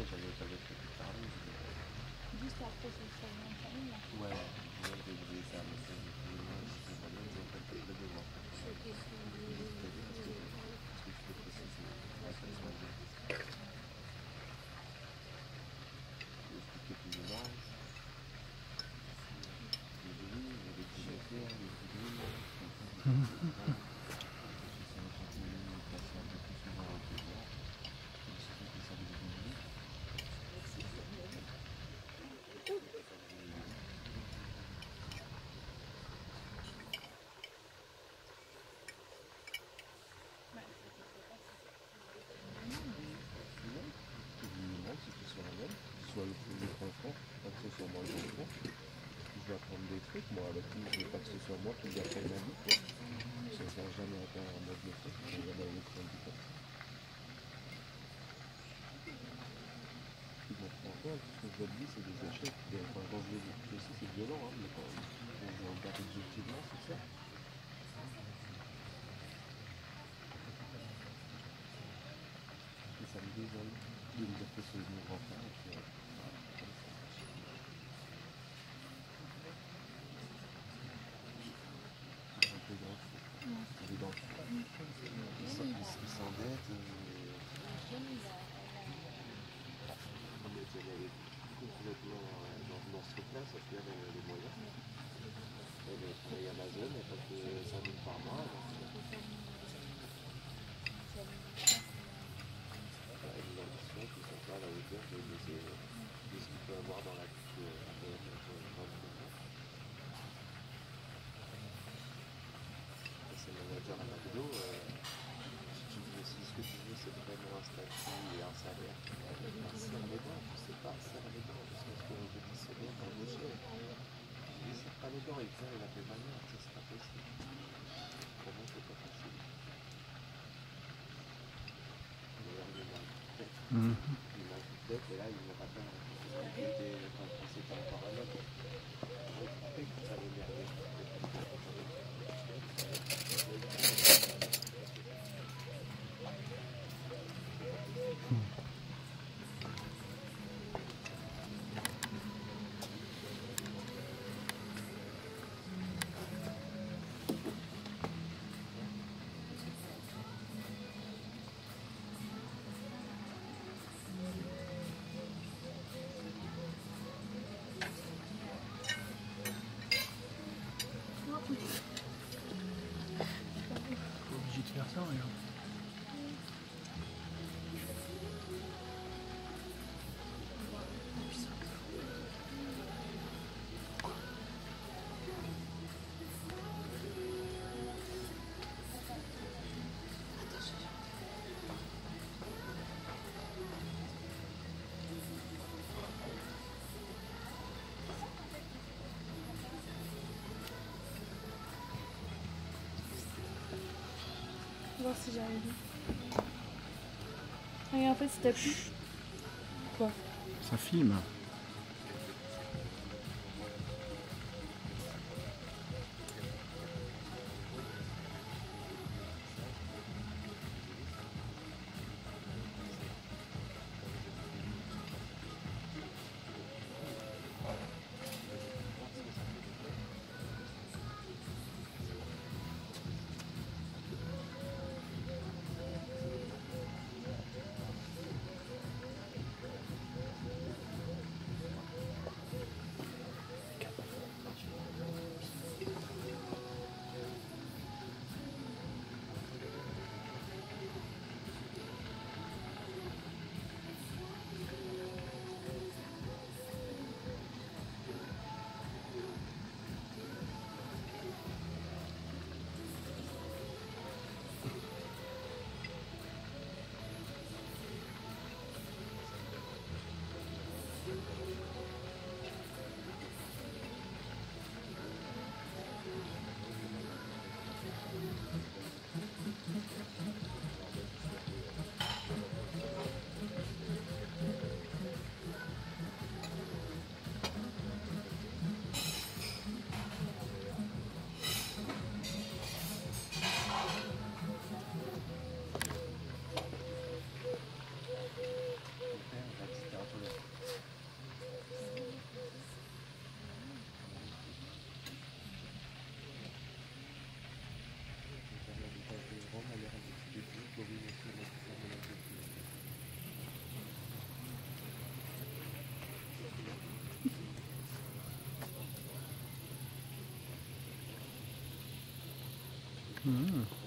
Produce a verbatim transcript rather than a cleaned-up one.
après, j'avais pas d'autre truc à parler. Juste après ce changement de famille là. Ouais, moi je voulais faire un message de tous les mois, si c'est vraiment, ils n'ont pas le de devoir. Parce que je peux préciser, la personne de expliquer plus ou moins. Les bruits, les dinosaures, les bruits, j'essaie de continuer de passer un peu plus souvent au devoir. Comme si c'était ça des bruits. Soit le premier enfant, pas que ce soit moi le enfant. Je vais apprendre des trucs, moi avec lui, je veux pas que ce soit moi qui lui apprenne ma vie. Ça ne sert jamais à faire un mode de fait, je vais jamais aller prendre du temps. Puis bon, franchement, tout ce que je vois de lui, c'est des échecs. Et, enfin, quand je le dis, je sais, c'est violent, hein, mais quand je regarde objectivement, c'est ça. Et ça me désole de me dire que c'est mon grand-père. Et puis, euh, un peu grand. Il est dans le fond. Il s'endette. Elle est complètement dans, dans ce truc-là, ça fait elle a les moyens. Elle travaille à Amazon, elle passe cinq mille par mois. Elle a une ambition qui ne sont pas à la hauteur de, de, de, de ce qu'il peut avoir dans la vie de c'est manager à McDo. Euh, si, tu veux, si ce que tu veux, c'est vraiment un statut et un salaire, serre les dents, je sais pas, serre les dents, parce que ce que je dis, c'est bien d'embaucher. Il ne serre pas les dents, il vient, il a fait manière, c'est pas possible. Pour moi, c'est pas possible. D'ailleurs, il m'a tête. Mm-hmm. Il m'a tête, et là, il me rappelle quand c'était encore un autre. Ça avait merdé. Obligé de faire ça, regarde. Voir si j'arrive. Regarde, en fait, si t'as plu. Quoi? Ça filme. Mmh.